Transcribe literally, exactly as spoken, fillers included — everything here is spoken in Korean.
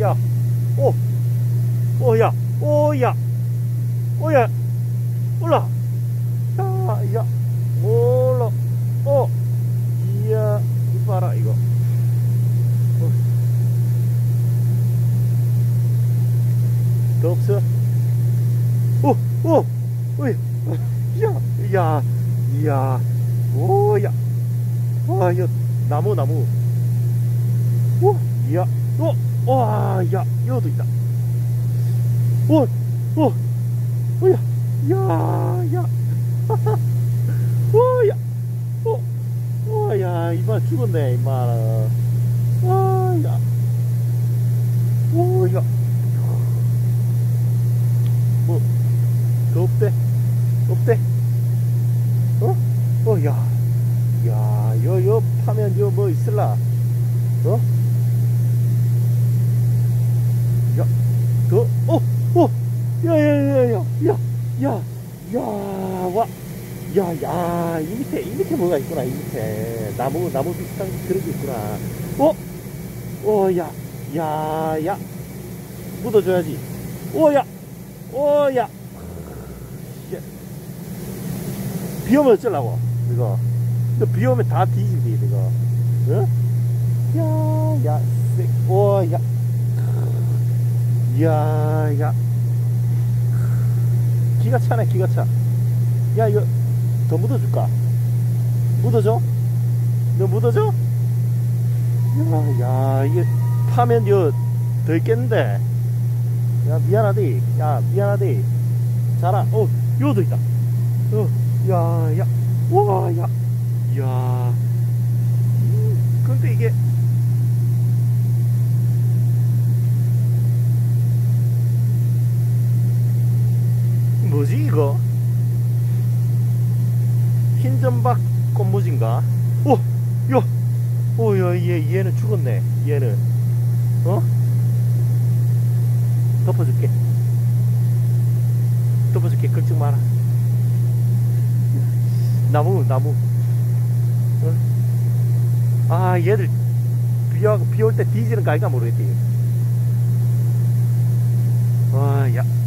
야, 오, 오, 야, 오, 야, 오, 야, 올라. 야, 야, 올라. 어, 이야, 이봐라, 이거. 어. 더 없어? 오, 오, 오이, 야, 야, 이야, 오, 야, 와, 이거, 나무, 나무. 오, 이야, 오, 와, 야, 여기도 있다. 오, 오, 오, 야, 야, 야, 오, 야, 오, 오, 야, 이마 죽었네, 이마. 아, 야, 오, 야, 뭐, 더 없대? 없대? 어? 어, 야, 야, 여, 여 파면 여 뭐 있을라? 어? 야, 더, 어, 어, 야, 야, 야, 야, 야, 야, 야, 와, 야, 야, 이 밑에, 이 밑에 뭐가 있구나, 이 밑에. 나무, 나무 비슷한 그런 게 있구나. 어? 어, 야, 야, 야. 묻어줘야지. 오, 야, 오, 야. 비 오면 어쩌려고, 이거. 이거 비 오면 다 뒤진디, 이거. 응? 야, 야, 쎄, 오, 야. 야, 야. 기가 차네, 기가 차. 야, 이거 더 묻어줄까? 묻어줘? 너 묻어줘? 야, 야, 이게 파면 이거 더 있겠는데. 야, 미안하디. 야, 미안하디. 자라. 어, 요도 있다. 어, 야, 야. 와, 야. 야. 음, 근데 이게. 뭐지, 이거? 흰점박 꽃무지인가? 오! 야! 오, 야, 얘, 얘는 죽었네. 얘는. 어? 덮어줄게. 덮어줄게. 걱정 마라. 나무, 나무. 어? 아, 얘들 비 올 때 뒤지는 거 아이가 모르겠지. 와, 야.